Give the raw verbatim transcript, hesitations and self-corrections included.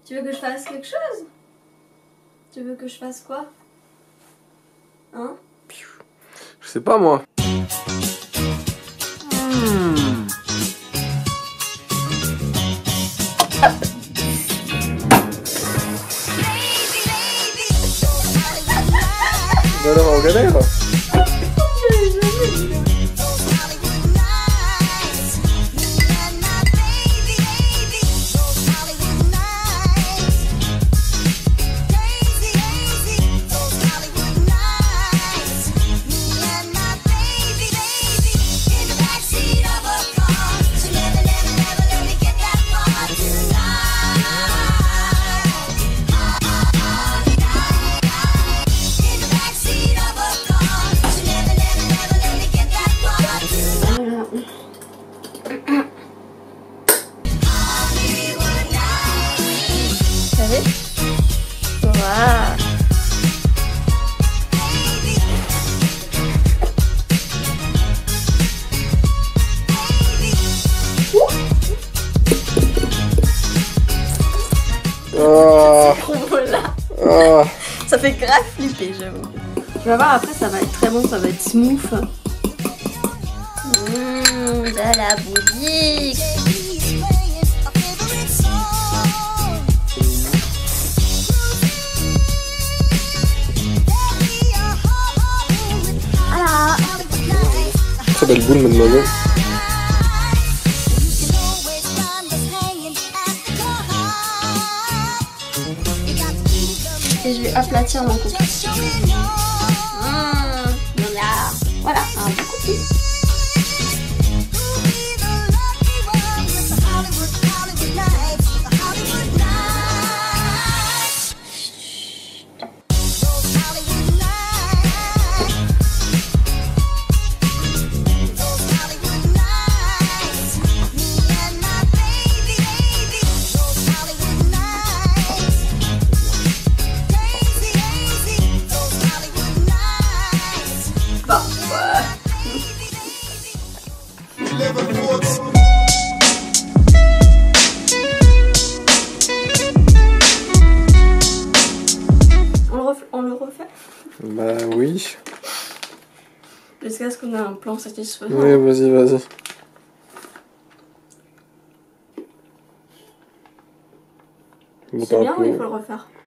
Tu veux que je fasse quelque chose? Tu veux que je fasse quoi? Hein? Je sais pas moi. Mmh. Bah alors on galère. Waouh. Oh. Voilà. Oh. Ça fait grave flipper, j'avoue. Tu vas voir, après ça va être très bon, ça va être smooth. Mmh, de la bouillie. Voilà. Très belle boule, mademoiselle. Et je vais aplatir mon couple. Mmh, voilà, un bon couple. On le refait? Bah oui. Jusqu'à ce qu'on ait un plan satisfaisant. Oui, vas-y, vas-y. C'est bien ou il faut le refaire?